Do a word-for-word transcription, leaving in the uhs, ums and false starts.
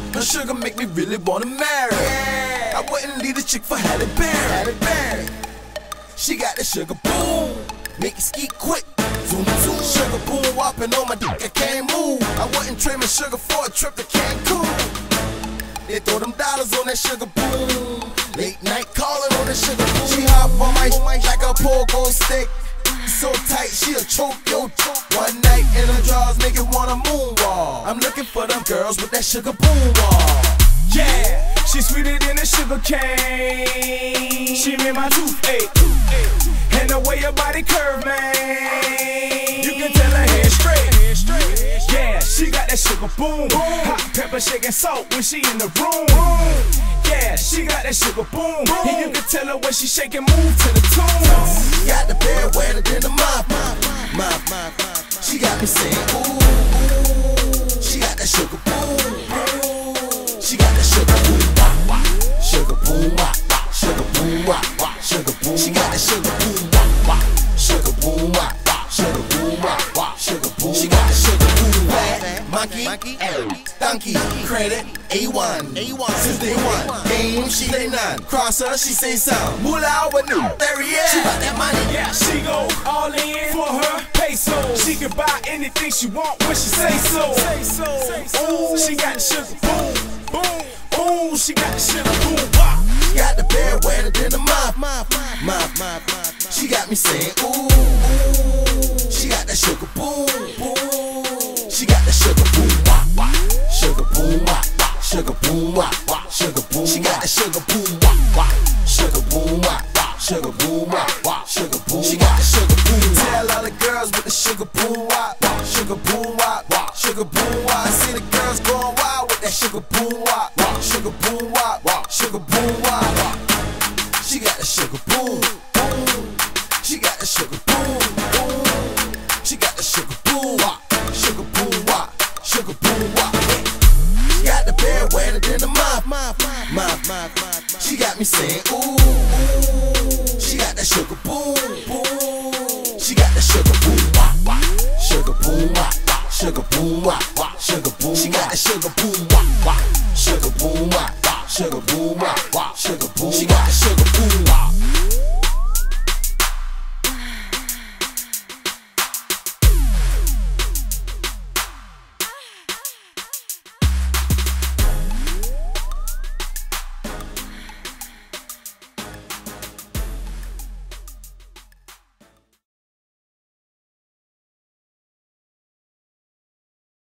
Her sugar make me really wanna marry. I wouldn't leave a chick for Halle Berry. She got the sugar boom, make it ski quick. Zoom, zoom. Sugar boom, whopping on my dick, I can't move. I wouldn't trade my sugar for a trip to Cancun. They throw them dollars on that sugar boom. Late night calling on that sugar boom. She hop on my like a pogo stick. So tight, she'll choke yo choke. One night in her drawers, make it wanna moonwalk. I'm looking for them girls with that sugar boom wall. Yeah, she sweeter than a sugar cane. She made my tooth ache. And the way her body curve, man, you can tell her hair straight. Yeah, she got that sugar boom. Hot pepper shaking salt when she in the room. Yeah, she got that sugar boom. And you can tell her when she shaking move to the tune. Got the bed wetter than the mop. She got me saying ooh, ooh. She got that sugar boom. She got that sugar boom, wah, wah. Sugar boom, wah, wah. Sugar boom, wah, wah. Sugar boom. She got that sugar boom, wah, wah. Sugar boom, wah, wah. Sugar boom, wah, wah. Sugar boom. She got that sugar boom, wah. Monkey, donkey, credit, A one, A one. Since day one, game she say none. Cross her, she say some. Moolah with new, there he is. She got that money. Yeah, she go all in for her peso. She can buy anything she want when she say so. Ooh, she got the sugar boom, boom. Ooh, she got the sugar boom, wah. She got the bed wetter than the mop, mop, mop, mop. She got me saying ooh, ooh. She got that sugar boom, boom. She got that sugar boom, wah, wah. Sugar boom, wah, wah. Sugar boom, wah, wah. Sugar boom. She got that sugar boom, wah, wah. Sugar boom, wah, wah. Sugar boom, wah, wah. Sugar boom. She got that sugar boom. Tell all the girls with the sugar boom, wah, wah. Sugar boom, wah, wah. Sugar boom, wah. I see the girls going wild with that sugar boom, wah, wah. Sugar boom, wah, wah. Sugar boom, wah, wah. She got the sugar boom, boom. She got the sugar boom, boom. She got the sugar boom, wah. Sugar boom, wah. Sugar boom, wah. She got the bed wetter than the mop, mop, mop, mop. She got me saying ooh, ooh. She got that sugar boom, boom. She got that sugar boom, wah, wah. Sugar boom, wah, wah. Sugar boom, wah, wah. Sugar boom. She got that sugar boom, wah, wah. Sugar boom, wah, wah. Sugar boom, wah, wah. Sugar boom. She got that sugar boom, wah.